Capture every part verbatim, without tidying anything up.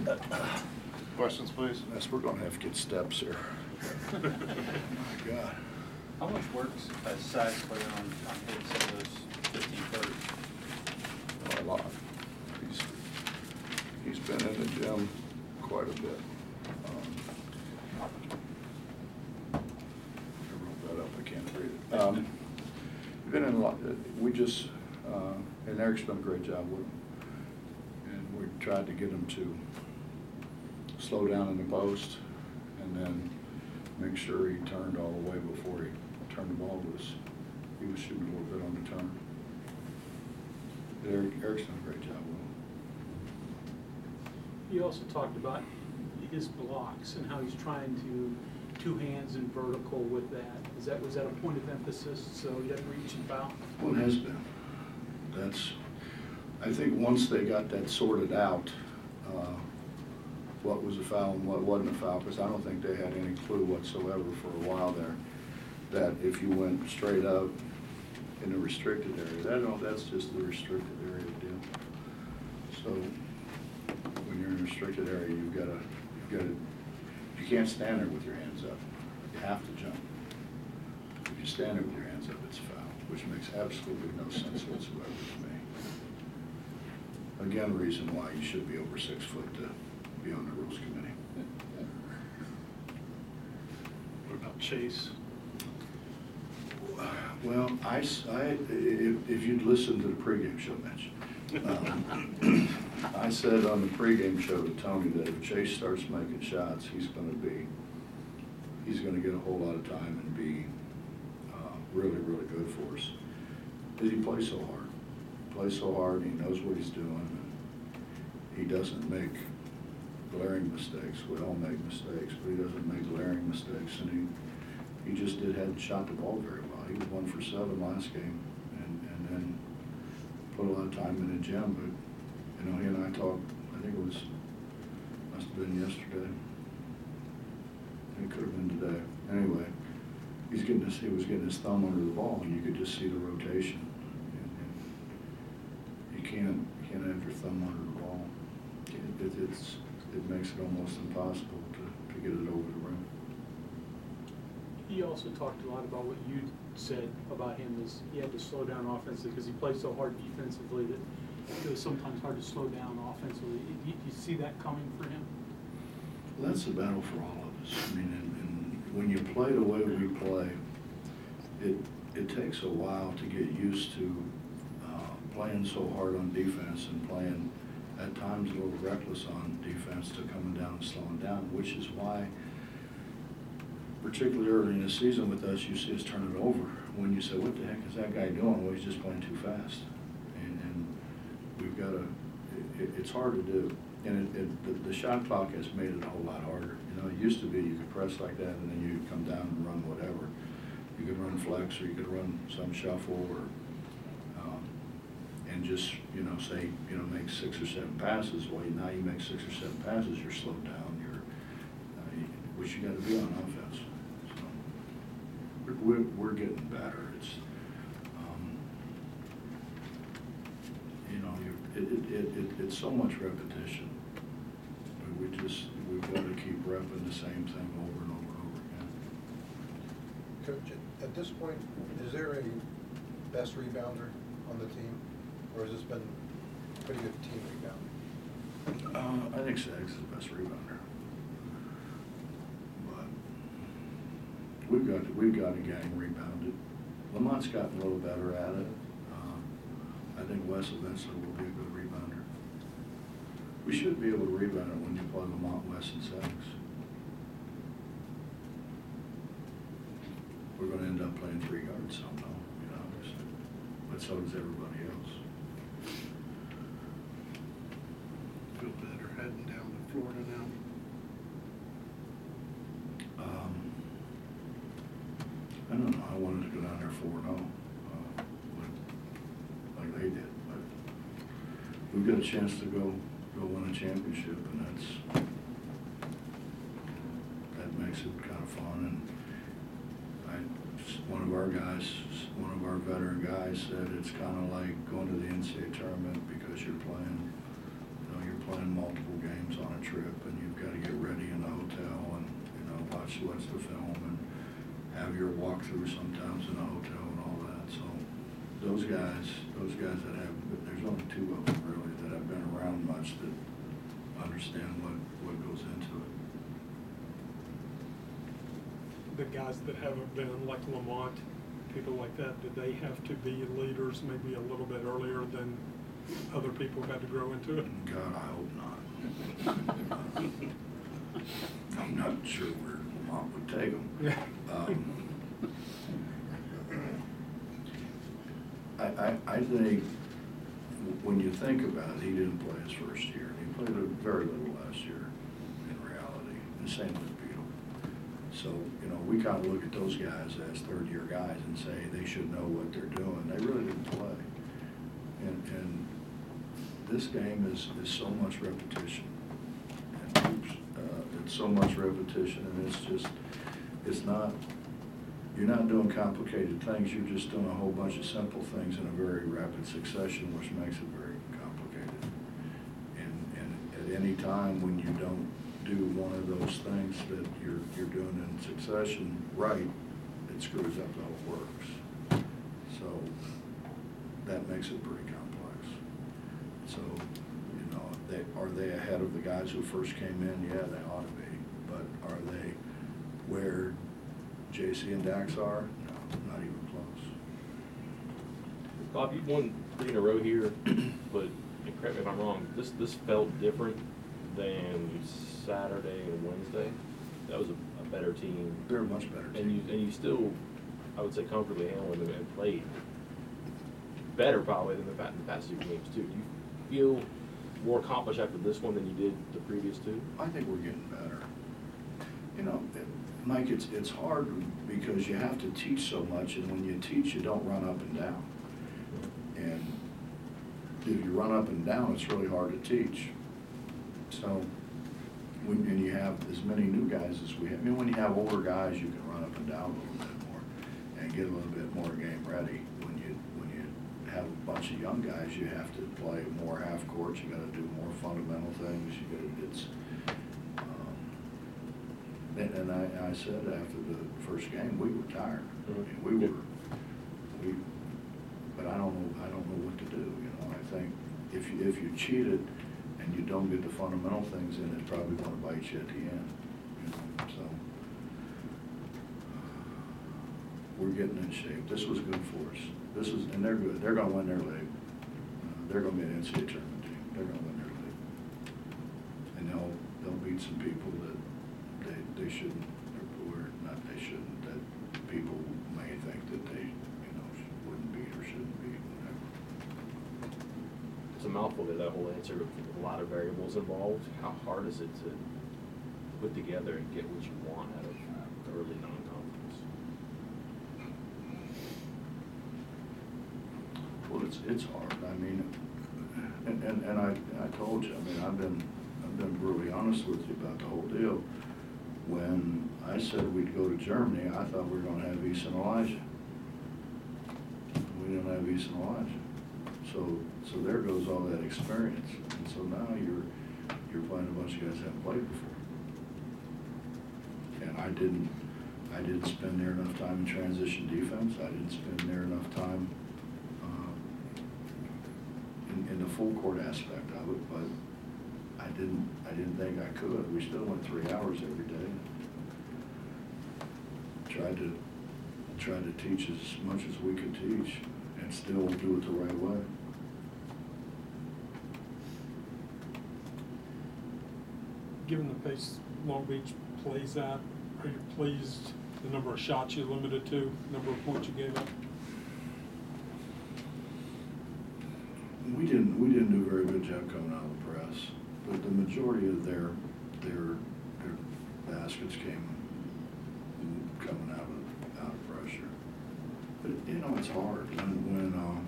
Questions, please? Yes, we're gonna have to get steps here. My God. How much work has Sags put in on, on hitting some of those fifteen footers? A lot. He's, he's been in the gym quite a bit. Um, I wrote that up, I can't read it. Um, he's been in a lot, we just, uh, and Eric's done a great job with him. And we tried to get him to slow down in the post and then make sure he turned all the way before he turned the ball loose. He was shooting a little bit on the turn. Eric, Eric's done a great job with him. He also talked about his blocks and how he's trying to two hands and vertical with that. Is that was that a point of emphasis? So he doesn't reach and foul. Well, it has been. That's. I think once they got that sorted out, uh, what was a foul and what wasn't a foul, because I don't think they had any clue whatsoever for a while there. That if you went straight up in the restricted area, that don't, that's just the restricted area deal. So when you're in a restricted area, you've got to, you've got to, you can't stand there with your hands up. You have to jump. If you stand there with your hands up, it's a foul, which makes absolutely no sense whatsoever to me. Again, reason why you should be over six foot to be on the rules committee. What about Chase? Well, I, I, if, if you'd listened to the pregame show, Mitch, um, I said on the pregame show to Tony that if Chase starts making shots, he's going to be, he's going to get a whole lot of time and be uh, really, really good for us. Because he plays so hard. He plays so hard, and he knows what he's doing. And he doesn't make glaring mistakes. We all make mistakes, but he doesn't make glaring mistakes. And he, he just did hadn't shot the ball very well. He was one for seven last game, and, and then put a lot of time in the gym. But you know, he and I talked. I think it was must have been yesterday. It could have been today. Anyway, he's getting his, he was getting his thumb under the ball, and you could just see the rotation. And, and you can't you can't have your thumb under the ball. It, it, it's it makes it almost impossible to, to get it over the rim. He also talked a lot about what you said about him is he had to slow down offensively because he plays so hard defensively that it was sometimes hard to slow down offensively. Do you, do you see that coming for him? Well, that's a battle for all of us. I mean, and, and when you play the way we play, it it takes a while to get used to uh, playing so hard on defense and playing at times a little reckless on defense to coming down and slowing down, which is why, particularly early in the season with us, you see us turn it over when you say, what the heck is that guy doing? Well, he's just playing too fast. And, and we've got to, it, it's hard to do. And it, it, the, the shot clock has made it a whole lot harder. You know, it used to be you could press like that and then you'd come down and run whatever. You could run flex or you could run some shuffle or, um, and just, you know, say, you know, make six or seven passes. Well, now you make six or seven passes, you're slowed down, you're, uh, you, which you got to be on offense. We're, we're getting better. It's, um, you know, you, it, it, it, it, it's so much repetition. We just, we've got to keep repping the same thing over and over and over again. Coach, at this point, is there a best rebounder on the team? Or has this been a pretty good team rebound? Uh, I think Sags is the best rebounder. We've got, we've got a gang rebounded. Lamont's gotten a little better at it. Um, I think Wes eventually will be a good rebounder. We should be able to rebound it when you play Lamont, Wes, and Sags. We're going to end up playing three guards somehow, you know, but so does everybody else. Feel better heading down to Florida now? Um, I don't know. I wanted to go down there four and oh, uh, like they did. But we've got a chance to go go win a championship, and that's that makes it kind of fun. And I, one of our guys, one of our veteran guys, said it's kind of like going to the N C A A tournament because you're playing, you know, you're playing multiple games on a trip, and you've got to get ready in the hotel and, you know, watch, watch the film and have your walkthrough sometimes in the hotel and all that. So those guys, those guys that have, there's only two of them really that have been around much that understand what, what goes into it. The guys that haven't been, like Lamont, people like that, did they have to be leaders maybe a little bit earlier than other people had to grow into it? God, I hope not. I'm not sure where Lamont would take them. Um, I, I, I think when you think about it, he didn't play his first year. He played a very little last year in reality. The same with Beetle. So, you know, we kind of look at those guys as third-year guys and say they should know what they're doing. They really didn't play. And, and this game is, is so much repetition. And oops, uh, it's so much repetition, and it's just, it's not, you're not doing complicated things. You're just doing a whole bunch of simple things in a very rapid succession, which makes it very complicated. And, and at any time when you don't do one of those things that you're, you're doing in succession right, it screws up the whole works. So that makes it pretty complex. So, you know, they, are they ahead of the guys who first came in? Yeah, they ought to be. But are they where J C and Dax are? No, not even close. Bob, you've won three in a row here, but, and correct me if I'm wrong, this, this felt different than Saturday and Wednesday. That was a, a better team. They're a much better team. And you, and you still, I would say, comfortably handled them and played better probably than the, fa- the past two games too. Do you feel more accomplished after this one than you did the previous two? I think we're getting better. You know, it, Mike, it's, it's hard because you have to teach so much, and when you teach, you don't run up and down. And if you run up and down, it's really hard to teach. So, when, and you have as many new guys as we have, I mean, when you have older guys, you can run up and down a little bit more and get a little bit more game ready. When you, when you have a bunch of young guys, you have to play more half court, you gotta do more fundamental things, you gotta, it's, um, and, and I, I said after the first game, we were tired. I mean, we were, we, but I don't know, I don't know what to do, you know. I think if you, if you cheated and you don't get the fundamental things in, it's probably gonna bite you at the end, you know, so. We're getting in shape. This was good for us. This is, and they're good. They're gonna win their league. Uh, they're gonna be an N C double A tournament team. They're gonna win their league. And they'll, they'll beat some people that they, they shouldn't, or not they shouldn't, that people may think that they, you know, wouldn't beat or shouldn't beat, whatever. It's a mouthful to that whole answer with a lot of variables involved. How hard is it to put together and get what you want out of early non-conference? Well, it's, it's hard. I mean, and, and, and I, I told you, I mean, I've been, I've been brutally honest with you about the whole deal. When I said we'd go to Germany, I thought we were gonna have East and Elijah. We didn't have East and Elijah. So, so there goes all that experience. And so now you're, you're playing a bunch of guys that haven't played before. And I didn't, I didn't spend there enough time in transition defense. I didn't spend there enough time uh, in, in the full court aspect of it, but I didn't, I didn't think I could. We still went three hours every day. Tried to, tried to teach as much as we could teach and still do it the right way. Given the pace Long Beach plays at, are you pleased the number of shots you limited to, number of points you gave up? We didn't, we didn't do a very good job coming out of the press, but the majority of their, their, their baskets came coming out of, out of pressure. But, you know, it's hard when, when, um,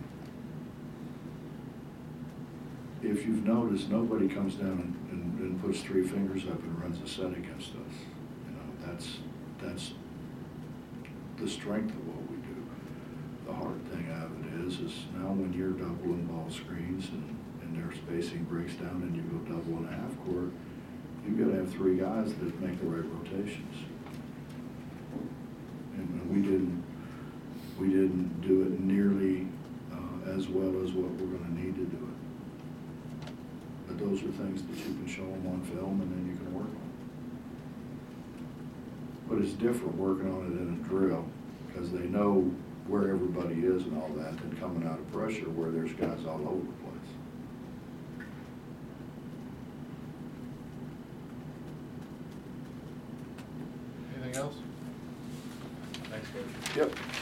if you've noticed, nobody comes down and, and, and puts three fingers up and runs a set against us. You know, that's, that's the strength of what we do. The hard thing of it is, is now when you're doubling ball screens and, and and their spacing breaks down and you go double and a half court, you've got to have three guys that make the right rotations. And and we didn't, we didn't do it nearly uh, as well as what we're gonna need to do it. But those are things that you can show them on film and then you can work on. But it's different working on it in a drill, because they know where everybody is and all that, than coming out of pressure where there's guys all over the place. Anything else? Thanks, Coach. Yep.